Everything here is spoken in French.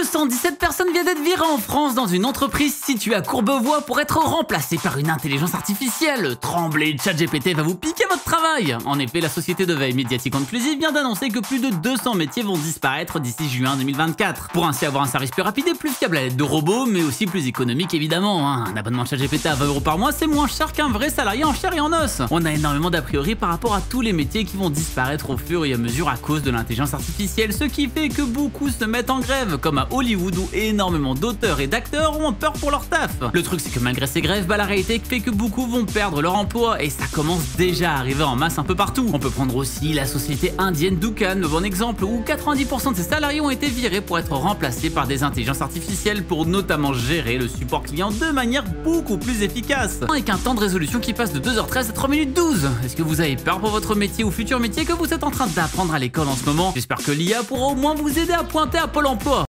217 personnes viennent d'être virées en France dans une entreprise située à Courbevoie pour être remplacée par une intelligence artificielle. Tremblez, ChatGPT va vous piquer votre travail. En effet, la société de veille médiatique inclusive vient d'annoncer que plus de 200 métiers vont disparaître d'ici juin 2024. Pour ainsi avoir un service plus rapide et plus fiable à l'aide de robots, mais aussi plus économique évidemment. Un abonnement ChatGPT à 20 € par mois, c'est moins cher qu'un vrai salarié en chair et en os. On a énormément d'a priori par rapport à tous les métiers qui vont disparaître au fur et à mesure à cause de l'intelligence artificielle, ce qui fait que beaucoup se mettent en grève, comme à Hollywood où énormément d'auteurs et d'acteurs ont peur pour leur taf. Le truc c'est que malgré ces grèves, la réalité fait que beaucoup vont perdre leur emploi et ça commence déjà à arriver en masse un peu partout. On peut prendre aussi la société indienne Dukhan, bon exemple, où 90% de ses salariés ont été virés pour être remplacés par des intelligences artificielles pour notamment gérer le support client de manière beaucoup plus efficace. Avec un temps de résolution qui passe de 2h13 à 3 minutes 12. Est-ce que vous avez peur pour votre métier ou futur métier que vous êtes en train d'apprendre à l'école en ce moment? J'espère que l'IA pourra au moins vous aider à pointer à Pôle emploi.